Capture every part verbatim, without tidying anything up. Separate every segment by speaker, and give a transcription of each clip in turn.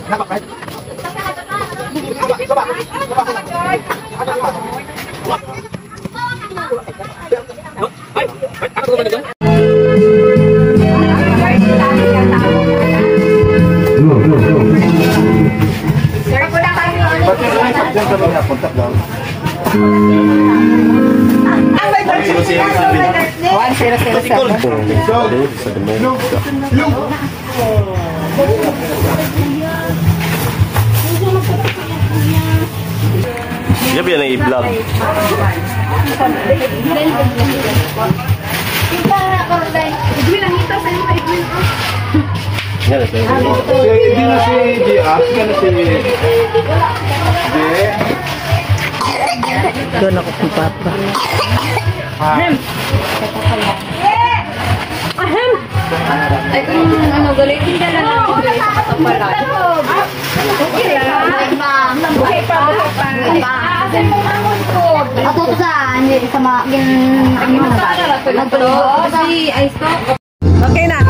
Speaker 1: Dia biar yang i-vlog.
Speaker 2: Kita kalau lain, bilang kita saya mau ikut.
Speaker 1: Ya, saya.
Speaker 3: Hindi na si J R, na si J.
Speaker 4: Doon ako si Papa.
Speaker 2: Ahem. Ahem. Ay, kung ano, galitin ka na lang. Patapalan. Okay lang. Buhay pa, buhay pa. Asin mo mamon ko.
Speaker 5: Ako to sa, hindi sa mga, yung, ano ba?
Speaker 2: Nagtulog. Kasi, I stop.
Speaker 4: Okay na.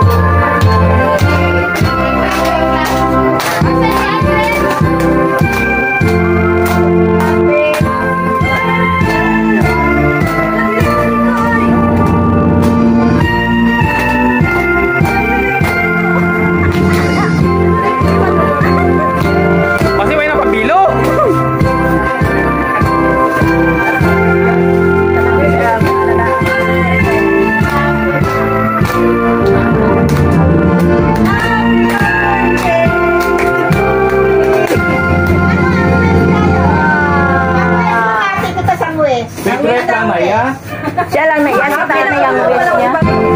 Speaker 4: Siya lang na yan, kita na yung wish niya.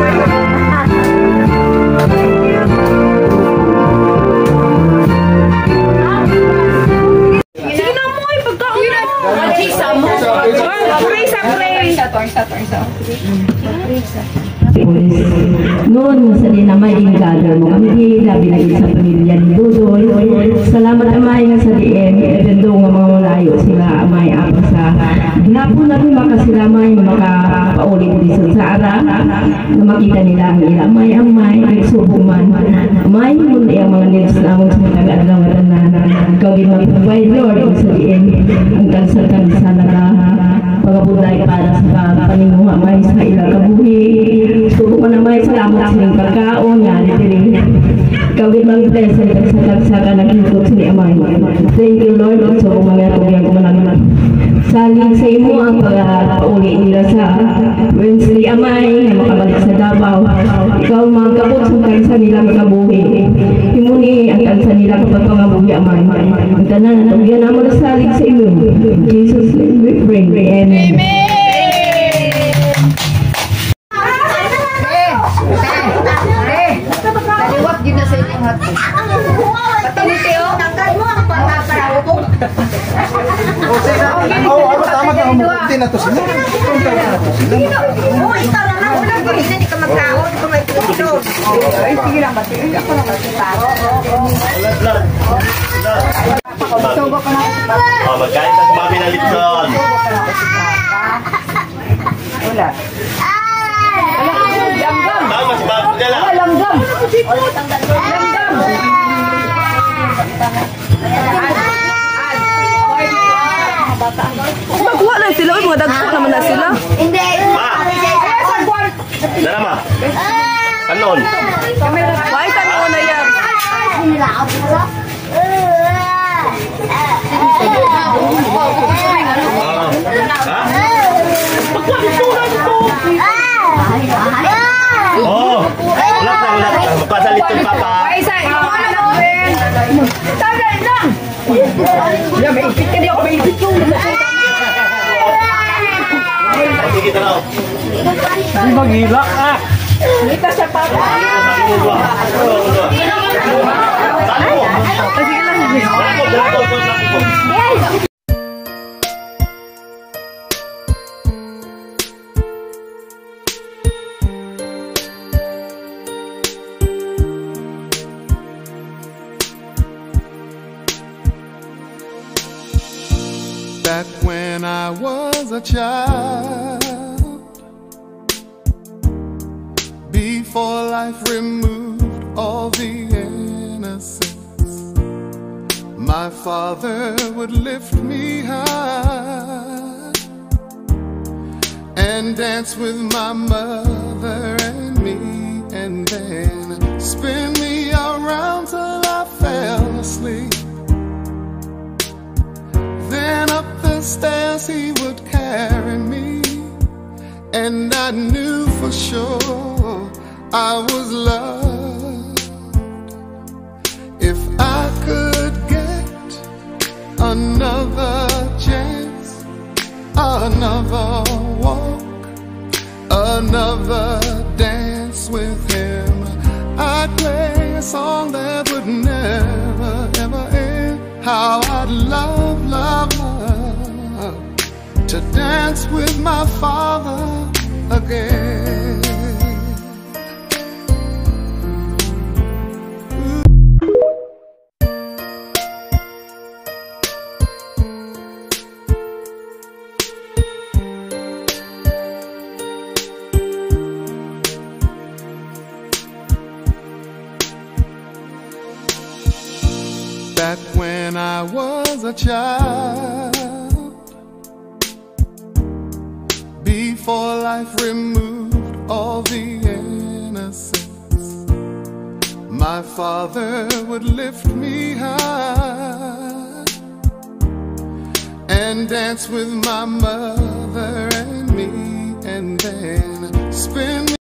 Speaker 4: Sige na mo, ipagkaon na mo. Chisa mo. Prisa, prisa.
Speaker 2: Torsa, torsa.
Speaker 6: Noon sa dinamay ingado mo kami labi na sa pamilya ni Dudoy. Salamat amay nga sa D M edendo nga mga layo sila amay apa sa ginapo na rin makasilamay makapaulit dito sa ara na makita nila ang ila amay amay nagsubuman amay mo na yung mga nils na among sa taga-adlaw na gawin mag-provide Lord sa D M ang kansa-kansa na pagabulay para sa paninguha may sa ila kabuhi. Subo ko na may salamat sa inyong pagkaon nga dito gawin mag-bless sa kagsaka na kinukot sa ni Amay. Thank you Lord. So kung mga tubig ko manang saling sa imo ang pag-pauli nila sa Wednesday Amay na makabalik sa Davao. Ikaw magkabot sa kansa nila makabuhi. Himuni ang kansa nila kapag pangabuhi Amay. Ang tanan na tugyan naman na saling sa imo. In Jesus' name we pray. Amen.
Speaker 2: Taliwag din na sa inyong hati. Patiniti o. Tanggal mo ang pataparaupo.
Speaker 3: Oo, ano tama ka umukunti na to sila.
Speaker 2: Oo, ikaw na lang. Ulang ko, hindi ka magkaon. Kung may tulog. Ay, sige lang ba? Ako na kasi taro. Sobo ko na kasi papa.
Speaker 1: Oh, magkain sa mami na litson.
Speaker 2: Wala. Langgam.
Speaker 1: Tama si Bob dala.
Speaker 2: Ah, langgam. Langgam.
Speaker 4: Magkuha lang sila, mga dagko naman na sila.
Speaker 5: Hindi.
Speaker 1: Dala ma. Kanon.
Speaker 4: Why tanong na yan?
Speaker 5: Nila ako puro.
Speaker 1: Oh, ulap na ulap. Magpasalit yung papa.
Speaker 2: Tagal lang. Ya, may ipit ka di ako, may ipit yung.
Speaker 1: Sige tanaw.
Speaker 3: Hindi mag-hilak ah.
Speaker 2: Kita sa papa.
Speaker 4: Sige lang.
Speaker 7: Back when I was a child, before life removed all the innocence, my father would lift me high and dance with my mother and me, and then spin me around till I fell asleep. Then up the stairs he would carry me, and I knew for sure I was loved. If I could get another chance, another walk, another dance with him, I'd play a song that would never, ever end. How I'd love, love, love to dance with my father again. Back when I was a child, before life removed all the innocence, my father would lift me high and dance with my mother and me, and then spin me